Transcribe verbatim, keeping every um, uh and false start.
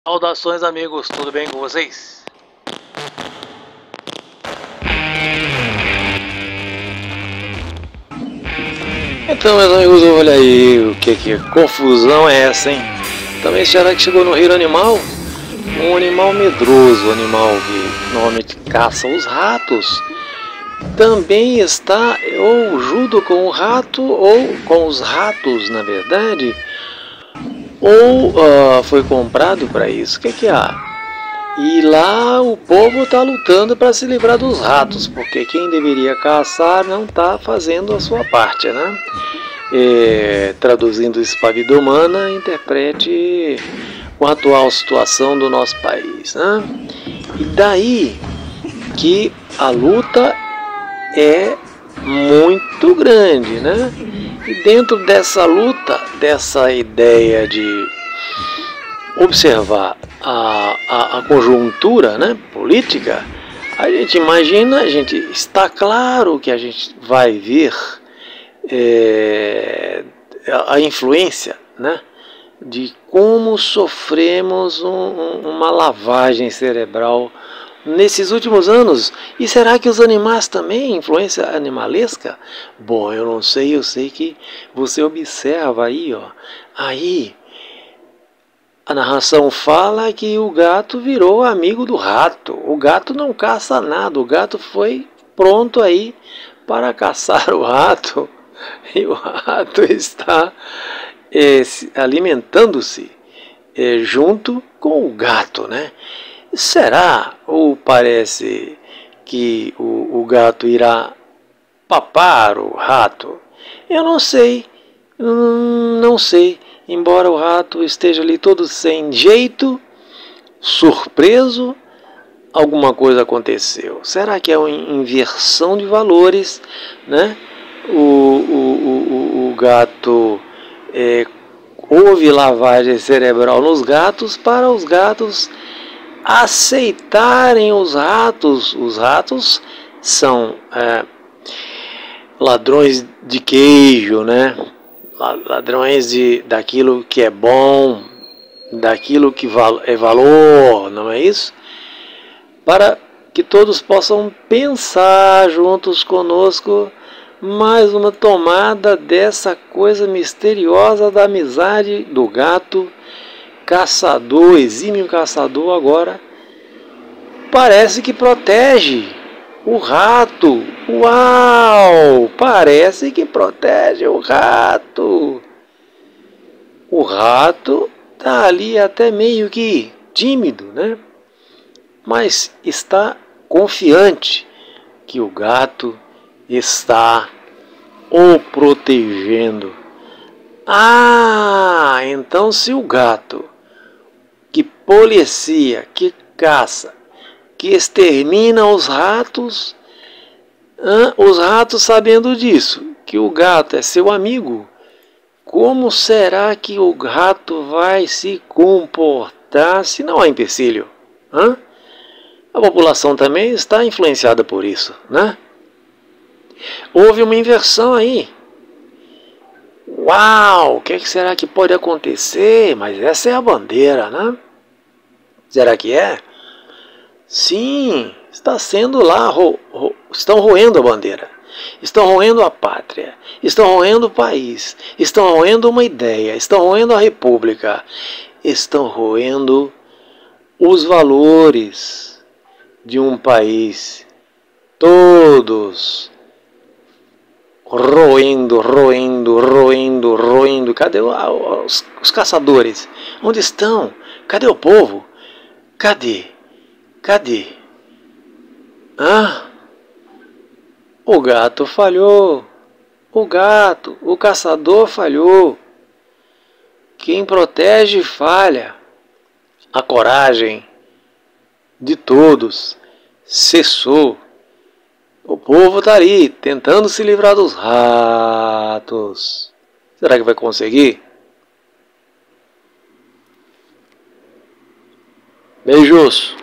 Saudações, amigos, tudo bem com vocês? Então, meus amigos, olha aí, o que que confusão é essa, hein? Também será que chegou no reino animal? Um animal medroso, um animal que normalmente caça os ratos, também está ou junto com o rato, ou com os ratos, na verdade, ou uh, foi comprado para isso. O que que há? E lá o povo está lutando para se livrar dos ratos, porque quem deveria caçar não está fazendo a sua parte, né? É, traduzindo isso para a vida humana, interprete a atual situação do nosso país, né? E daí que a luta é muito grande, né? E dentro dessa luta, dessa ideia de observar a, a, a conjuntura, né, política, a gente imagina, a gente está claro que a gente vai ver é, a influência, né, de como sofremos um, uma lavagem cerebral nesses últimos anos. E será que os animais também, influência animalesca? Bom, eu não sei, eu sei que você observa aí, ó, aí a narração fala que o gato virou amigo do rato. O gato não caça nada, o gato foi pronto aí para caçar o rato. E o rato está é, alimentando-se é, junto com o gato, né? Será ou parece que o, o gato irá papar o rato? Eu não sei, hum, não sei. Embora o rato esteja ali todo sem jeito, surpreso, alguma coisa aconteceu. Será que é uma inversão de valores, né? O, o, o, o gato é, houve lavagem cerebral nos gatos para os gatos aceitarem os ratos. Os ratos são é, ladrões de queijo, né? Ladrões de, daquilo que é bom, daquilo que é valor, não é isso? Para que todos possam pensar juntos conosco mais uma tomada dessa coisa misteriosa da amizade do gato caçador, exímio caçador agora, parece que protege o rato. Uau! Parece que protege o rato. O rato está ali até meio que tímido, né? Mas está confiante que o gato está o protegendo. Ah, então se o gato que policia, que caça, que extermina os ratos, os ratos sabendo disso, que o gato é seu amigo, como será que o gato vai se comportar se não há empecilho? Hã? A população também está influenciada por isso, né? Houve uma inversão aí. Uau, o que será que pode acontecer? Mas essa é a bandeira, né? Será que é? Sim, está sendo lá, ro, ro, estão roendo a bandeira, estão roendo a pátria, estão roendo o país, estão roendo uma ideia, estão roendo a república, estão roendo os valores de um país, todos roendo, roendo, roendo, roendo. Cadê os, os caçadores? Onde estão? Cadê o povo? Cadê? Cadê? Ah, o gato falhou. O gato, o caçador falhou. Quem protege falha. A coragem de todos cessou. O povo está ali tentando se livrar dos ratos. Será que vai conseguir? Beijos.